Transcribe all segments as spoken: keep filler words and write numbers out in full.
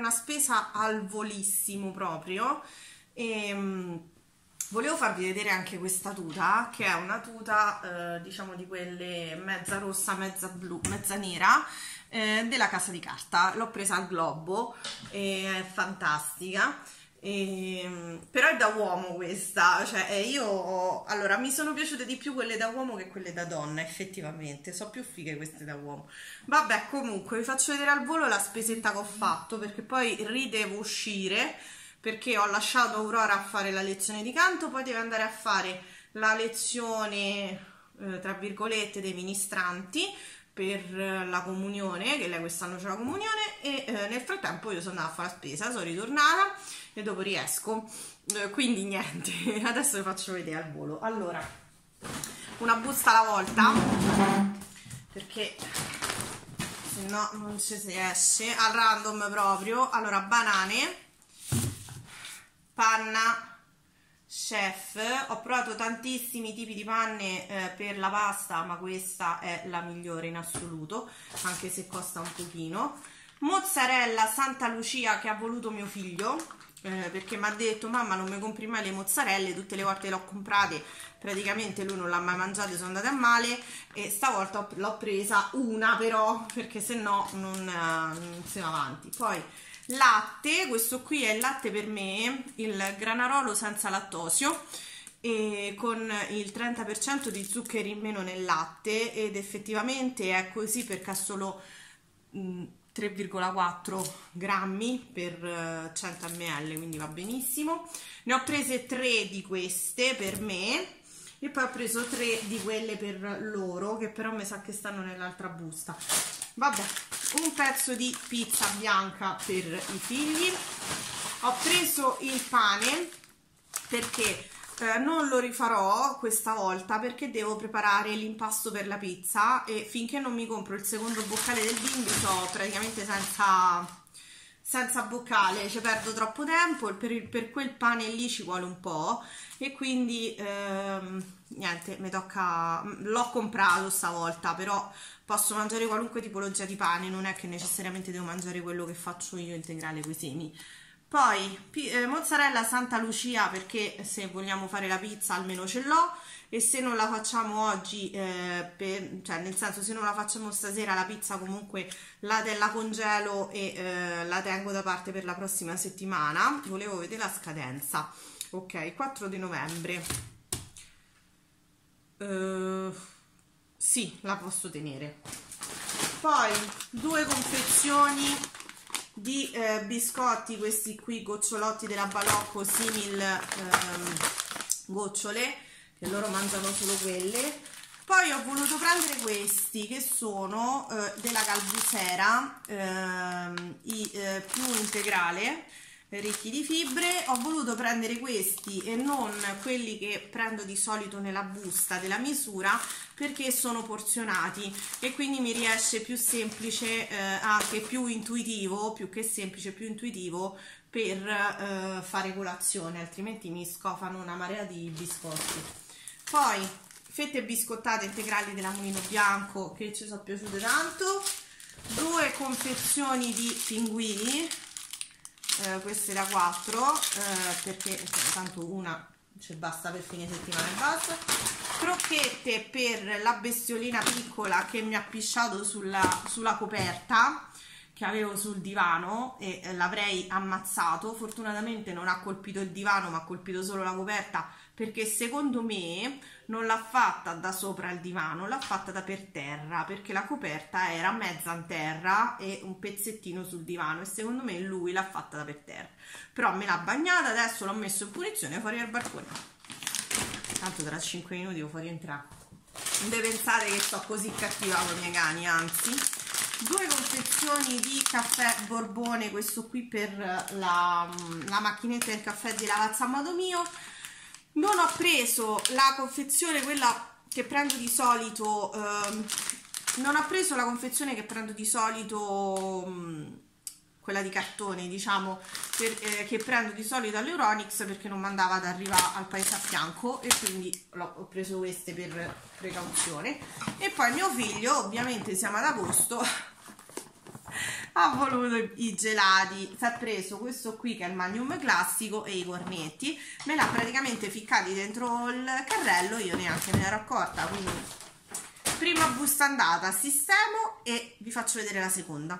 una spesa al volissimo proprio. E um, volevo farvi vedere anche questa tuta, che è una tuta eh, diciamo di quelle mezza rossa, mezza blu, mezza nera, eh, della Casa di Carta. L'ho presa al Globo, è fantastica. E, però è da uomo questa, cioè io ho, allora mi sono piaciute di più quelle da uomo che quelle da donna, effettivamente sono più fighe queste da uomo. Vabbè, comunque vi faccio vedere al volo la spesetta che ho fatto, perché poi ridevo uscire, perché ho lasciato Aurora a fare la lezione di canto, poi deve andare a fare la lezione eh, tra virgolette dei ministranti per la comunione, che lei quest'anno c'è la comunione, e eh, nel frattempo io sono andata a fare la spesa, sono ritornata e dopo riesco, eh, quindi niente, adesso vi faccio vedere al volo. Allora, una busta alla volta, perché se no non ci si esce, al random proprio. Allora, banane, panna chef, ho provato tantissimi tipi di panne eh, per la pasta, ma questa è la migliore in assoluto, anche se costa un pochino. Mozzarella Santa Lucia che ha voluto mio figlio, eh, perché mi ha detto: mamma, non mi compri mai le mozzarelle, tutte le volte le ho comprate praticamente lui non l'ha mai mangiate, sono andate a male, e stavolta l'ho presa una però, perché se no non, non si va avanti. Poi latte, questo qui è il latte per me, il Granarolo senza lattosio, e con il trenta per cento di zuccheri in meno nel latte, ed effettivamente è così perché ha solo tre virgola quattro grammi per cento millilitri, quindi va benissimo. Ne ho prese tre di queste per me e poi ho preso tre di quelle per loro, che però mi sa che stanno nell'altra busta. Vabbè, un pezzo di pizza bianca per i figli. Ho preso il pane perché eh, non lo rifarò questa volta, perché devo preparare l'impasto per la pizza e finché non mi compro il secondo boccale del bimbi sto praticamente senza, senza boccale, ci perdo troppo tempo. Per, il, per quel pane lì ci vuole un po', e quindi ehm, niente, mi tocca, l'ho comprato stavolta, però posso mangiare qualunque tipologia di pane, non è che necessariamente devo mangiare quello che faccio io integrale coi semi. Poi eh, mozzarella Santa Lucia, perché se vogliamo fare la pizza almeno ce l'ho, e se non la facciamo oggi, eh, per, cioè nel senso se non la facciamo stasera la pizza, comunque la, la congelo e eh, la tengo da parte per la prossima settimana. Volevo vedere la scadenza. Ok, quattro di novembre. Uh, sì, la posso tenere. Poi due confezioni di eh, biscotti, questi qui gocciolotti della Balocco, simil ehm, gocciole, che loro mangiano solo quelle. Poi ho voluto prendere questi che sono eh, della Calbusera, ehm, i eh, più integrale, ricchi di fibre. Ho voluto prendere questi e non quelli che prendo di solito nella busta della misura, perché sono porzionati e quindi mi riesce più semplice, eh, anche più intuitivo, più che semplice, più intuitivo per eh, fare colazione, altrimenti mi scofano una marea di biscotti. Poi fette biscottate integrali della Mulino Bianco, che ci sono piaciute tanto. Due confezioni di pinguini, eh, queste da quattro, eh, perché tanto una ci basta per fine settimana e basta. Crocchette per la bestiolina piccola che mi ha pisciato sulla, sulla coperta che avevo sul divano e l'avrei ammazzato. Fortunatamente non ha colpito il divano, ma ha colpito solo la coperta, perché secondo me non l'ha fatta da sopra il divano, l'ha fatta da per terra, perché la coperta era mezza in terra e un pezzettino sul divano, e secondo me lui l'ha fatta da per terra. Però me l'ha bagnata, adesso l'ho messo in punizione fuori dal balcone. Tanto tra cinque minuti devo fuori entrare. Non deve pensare che sto così cattiva con i miei cani, anzi. Due confezioni di caffè Borbone, questo qui per la, la macchinetta del caffè di Lavazza a modo mio. Non ho preso la confezione, quella che prendo di solito, ehm, non ho preso la confezione che prendo di solito, mh, quella di cartone, diciamo, per, eh, che prendo di solito all'Euronix, perché non mandava ad arrivare al paese a fianco, e quindi ho preso queste per precauzione. E poi mio figlio, ovviamente siamo ad agosto, ha voluto i gelati, si è preso questo qui che è il Magnum classico e i cornetti, me l'ha praticamente ficcati dentro il carrello, io neanche me ne ero accorta, quindi prima busta andata, sistemo e vi faccio vedere la seconda.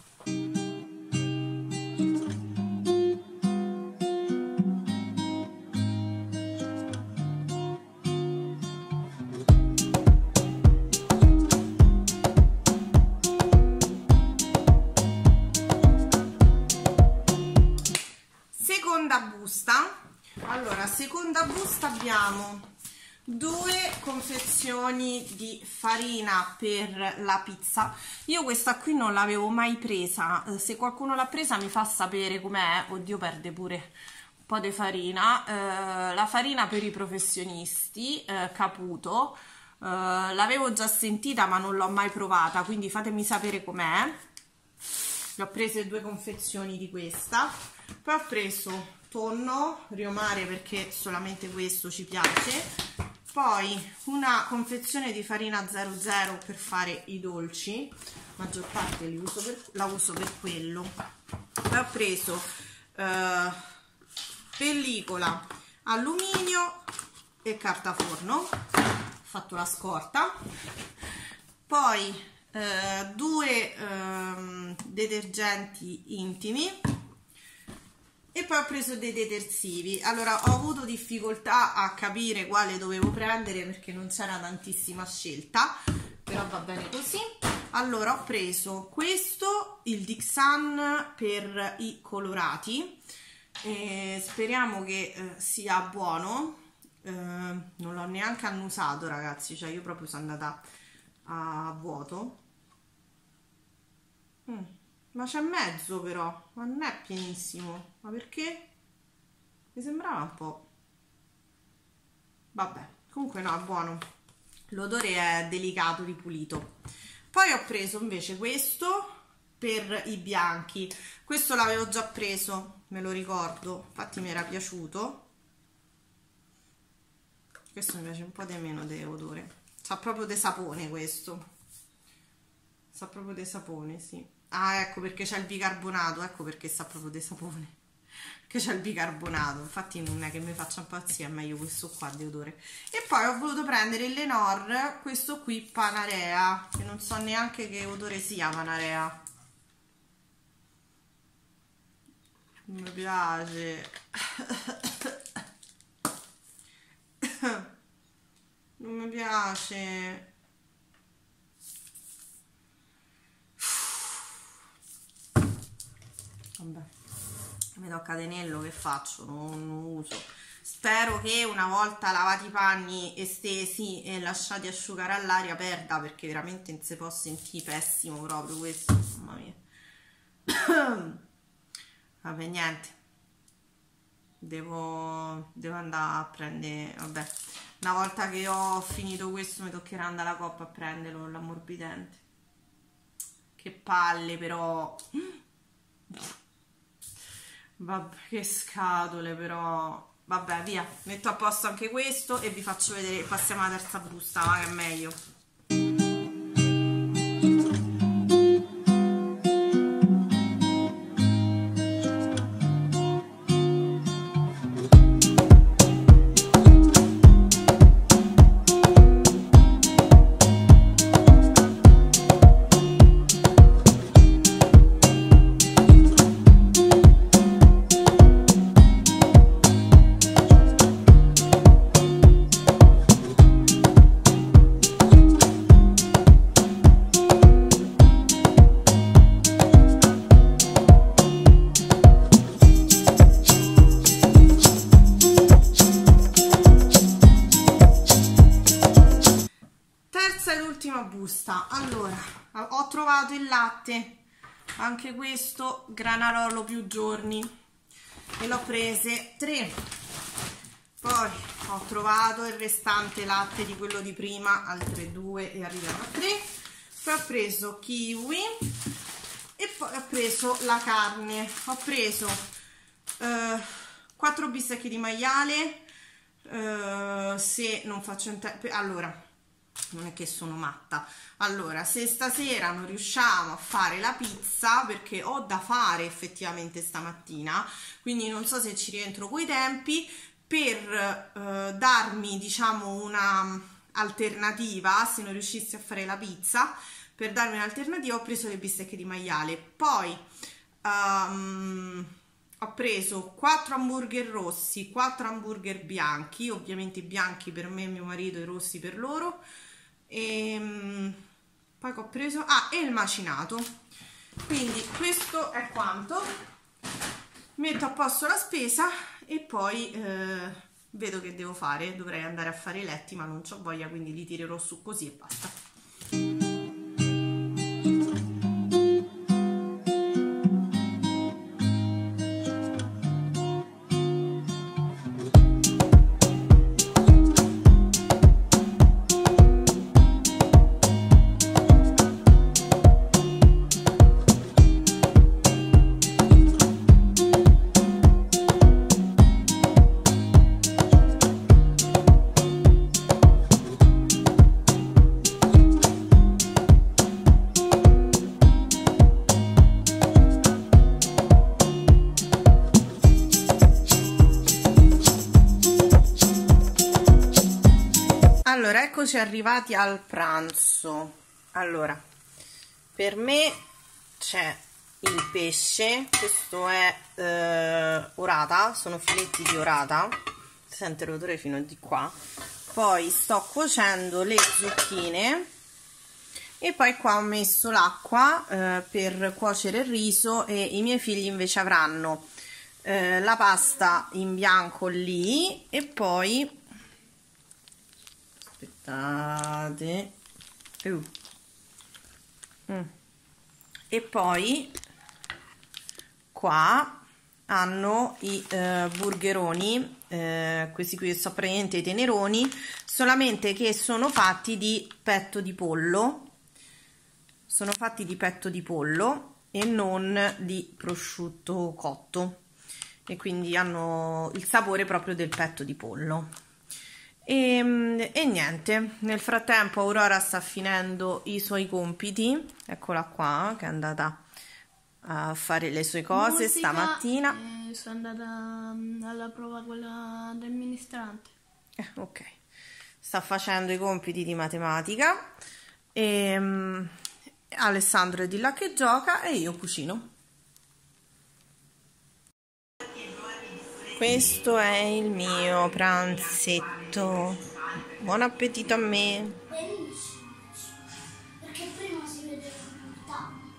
Seconda busta, allora seconda busta abbiamo due confezioni di farina per la pizza. Io questa qui non l'avevo mai presa, se qualcuno l'ha presa mi fa sapere com'è. Oddio, perde pure un po' di farina. Eh, la farina per i professionisti, eh, Caputo, eh, l'avevo già sentita ma non l'ho mai provata, quindi fatemi sapere com'è. Le ho prese due confezioni di questa, poi ho preso tonno, riomare perché solamente questo ci piace, poi una confezione di farina zero zero per fare i dolci, maggior parte li uso per, la uso per quello. Poi ho preso eh, pellicola alluminio e carta forno, ho fatto la scorta, poi eh, due eh, detergenti intimi e poi ho preso dei detersivi. Allora ho avuto difficoltà a capire quale dovevo prendere perché non c'era tantissima scelta, però va bene così. Allora ho preso questo, il Dixan per i colorati, e speriamo che eh, sia buono. Eh, non l'ho neanche annusato, ragazzi, cioè io proprio sono andata a vuoto. Mm. Ma c'è mezzo però, ma non è pienissimo. Ma perché? Mi sembrava un po'. Vabbè, comunque no, è buono. L'odore è delicato, ripulito. Poi ho preso invece questo per i bianchi. Questo l'avevo già preso, me lo ricordo, infatti mi era piaciuto. Questo mi piace un po' di meno di odore. Sa proprio di sapone questo. Sa proprio di sapone, sì. Ah, ecco perché c'è il bicarbonato, ecco perché sa proprio di sapone, che c'è il bicarbonato. Infatti non è che mi faccia impazzire, è meglio questo qua di odore. E poi ho voluto prendere il Lenor, questo qui Panarea, che non so neanche che odore sia Panarea, non mi piace. Non mi piace. Vabbè, mi tocca tenerlo, che faccio? Non, non uso. Spero che una volta lavati i panni e stesi e lasciati asciugare all'aria perda, perché veramente non si può sentire, pessimo proprio questo, mamma mia. Vabbè, niente, devo, devo andare a prendere, vabbè, una volta che ho finito questo mi toccherà andare alla Coop a prenderlo, l'ammorbidente. Che palle però. Vabbè, che scatole però. Vabbè, via, metto a posto anche questo e vi faccio vedere, passiamo alla terza busta, va, che è meglio. Busta. Allora, ho trovato il latte, anche questo Granarolo più giorni, e l'ho prese tre. Poi ho trovato il restante latte di quello di prima, altre due e arriviamo a tre. Poi ho preso kiwi e poi ho preso la carne. Ho preso eh, quattro bistecche di maiale, eh, se non faccio in tempo. Allora, non è che sono matta. Allora, se stasera non riusciamo a fare la pizza, perché ho da fare effettivamente stamattina, quindi non so se ci rientro coi tempi, per eh, darmi, diciamo, una alternativa, se non riuscissi a fare la pizza, per darmi un'alternativa ho preso le bistecche di maiale. Poi um, ho preso quattro hamburger rossi, quattro hamburger bianchi, ovviamente i bianchi per me e mio marito, i rossi per loro. E poi che ho preso, ah, e il macinato. Quindi questo è quanto. Metto a posto la spesa e poi eh, vedo che devo fare. Dovrei andare a fare i letti, ma non c'ho voglia, quindi li tirerò su così e basta. Allora, eccoci arrivati al pranzo. Allora, per me c'è il pesce, questo è eh, orata, sono filetti di orata, si sente l'odore fino di qua. Poi sto cuocendo le zucchine e poi qua ho messo l'acqua eh, per cuocere il riso, e i miei figli invece avranno eh, la pasta in bianco lì, e poi aspettate uh. mm. e poi qua hanno i eh, burgeroni, eh, questi qui sono praticamente i teneroni, solamente che sono fatti di petto di pollo, sono fatti di petto di pollo e non di prosciutto cotto, e quindi hanno il sapore proprio del petto di pollo. E, e niente, nel frattempo Aurora sta finendo i suoi compiti, eccola qua che è andata a fare le sue cose. Musica, stamattina eh, sono andata alla prova quella del ministrante. eh, ok, sta facendo i compiti di matematica, e um, Alessandro è di là che gioca e io cucino. Questo è il mio pranzetto. Buon appetito a me. Benissimo, perché prima si vede la novità.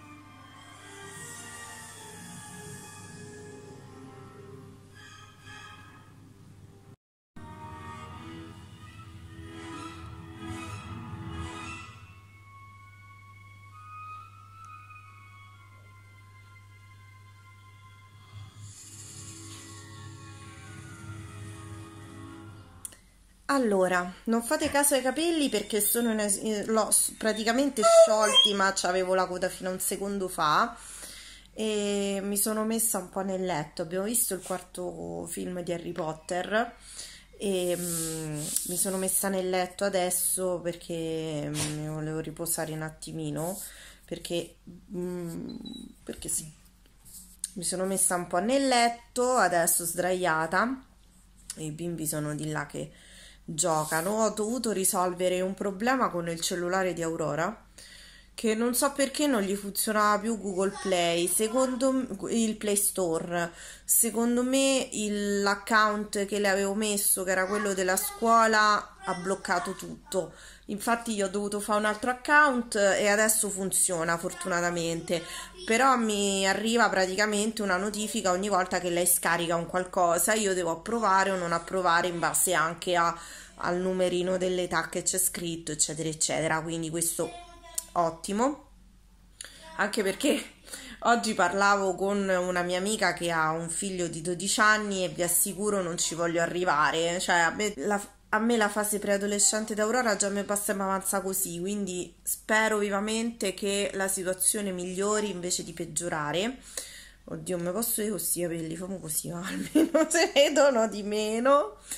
Allora, non fate caso ai capelli perché sono in, l'ho praticamente sciolti, ma c'avevo la coda fino a un secondo fa, e mi sono messa un po' nel letto. Abbiamo visto il quarto film di Harry Potter e um, mi sono messa nel letto adesso perché mi volevo riposare un attimino, perché, um, perché sì, mi sono messa un po' nel letto, adesso sdraiata, e i bimbi sono di là che giocano. Ho dovuto risolvere un problema con il cellulare di Aurora, che non so perché non gli funzionava più Google Play, secondo il Play Store. Secondo me l'account che le avevo messo, che era quello della scuola, ha bloccato tutto. Infatti io ho dovuto fare un altro account e adesso funziona fortunatamente, però mi arriva praticamente una notifica ogni volta che lei scarica un qualcosa. Io devo approvare o non approvare in base anche a, al numerino dell'età che c'è scritto, eccetera eccetera. Quindi questo ottimo, anche perché oggi parlavo con una mia amica che ha un figlio di dodici anni e vi assicuro non ci voglio arrivare, cioè a me la, a me la fase preadolescente d'Aurora già mi passa e mi avanza così, quindi spero vivamente che la situazione migliori invece di peggiorare. Oddio, mi posso dire così i capelli, famo così, almeno si vedono di meno.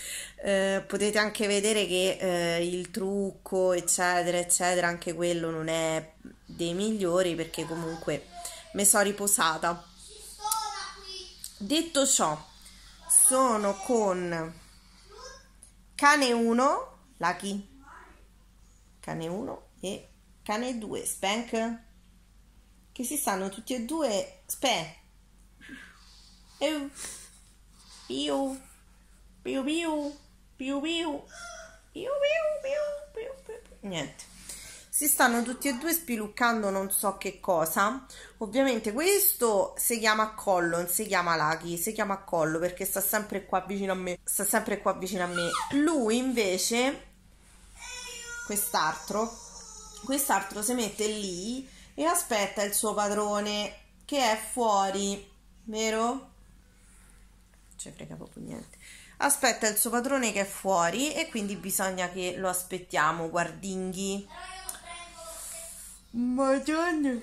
Eh, potete anche vedere che eh, il trucco eccetera eccetera, anche quello non è dei migliori, perché comunque mi sono riposata. Detto ciò, sono con cane uno, Lucky, cane uno e cane due, Spank, che si stanno tutti e due spe piu piu piu piu piu piu piu piu piu piu. Niente, si stanno tutti e due spiluccando non so che cosa. Ovviamente questo si chiama collo, non si chiama Lucky, si chiama collo perché sta sempre qua vicino a me, sta sempre qua vicino a me. Lui invece, quest'altro quest'altro si mette lì e aspetta il suo padrone che è fuori, vero? Ci frega proprio niente. Aspetta il suo padrone che è fuori e quindi bisogna che lo aspettiamo, guardinghi. Madonna,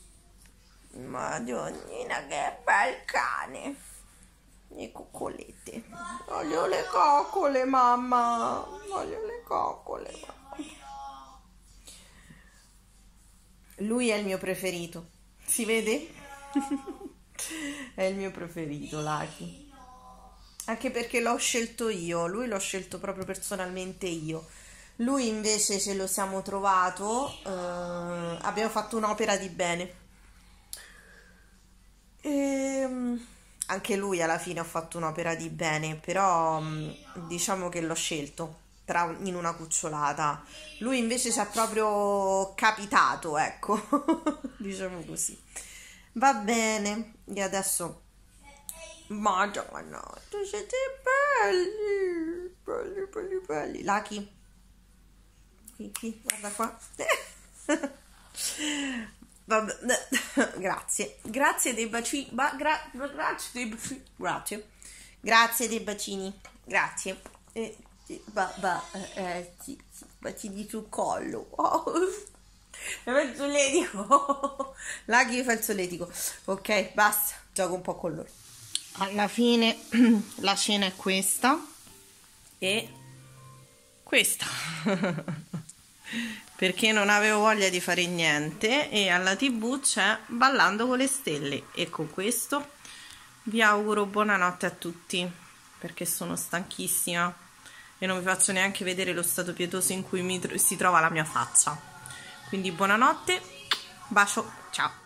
Madonnina, che bel cane. Le coccolette. Voglio le coccole, mamma. Voglio le coccole, mamma. Lui è il mio preferito. Si vede? È il mio preferito, Lucky. Anche perché l'ho scelto io. Lui l'ho scelto proprio personalmente io. Lui invece ce lo siamo trovato, eh, abbiamo fatto un'opera di bene. E anche lui alla fine ha fatto un'opera di bene, però diciamo che l'ho scelto tra, in una cucciolata. Lui invece ci ha proprio capitato, ecco, diciamo così. Va bene, e adesso... Madonna, siete belli, belli, belli, belli. Lucky. Qui, qui, guarda qua. Vabbè, grazie, grazie dei bacini, ba, gra, grazie dei bacini, grazie, grazie dei bacini, grazie, eh, ba, ba, eh, sì, sì, bacini sul collo. Oh. Fa il solletico. Lucky fa il solletico. Ok, basta, gioco un po' con loro. Alla fine la cena è questa e questa. Perché non avevo voglia di fare niente e alla tivù c'è Ballando con le Stelle. E con questo vi auguro buonanotte a tutti, perché sono stanchissima e non vi faccio neanche vedere lo stato pietoso in cui mi tro- si trova la mia faccia. Quindi buonanotte, bacio, ciao.